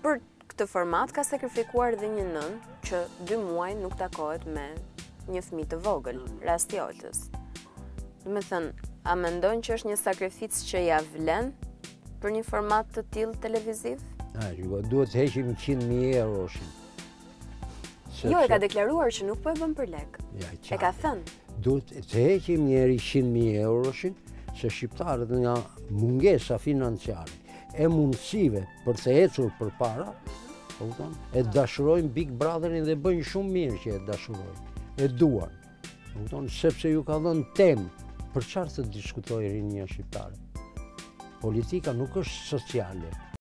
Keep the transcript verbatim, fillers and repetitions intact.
për këtë format ka sakrifikuar dhe një nën që dy muaj nuk takohet me një fëmijë të vogël, rasti Oltës. Do të thënë, a mendon që është një sakrificë që ja vlen për një format të tillë televiziv? A, duhet të heqim qindë mijë euroshin. Jo, e ka deklaruar që nuk po e bën për lek. Ja, e ka thënë. Duhet të heqim njeri qindë mijë euroshin, se shqiptarët nga mungesa financiare e mundësive për të ecur për para, e dashurojnë Big Brotherin dhe bëjnë shumë mirë që e dashurojnë, e duan, sepse ju ka dhënë temë për çfarë të diskutojë rinia shqiptare. Politika nuk është sociale,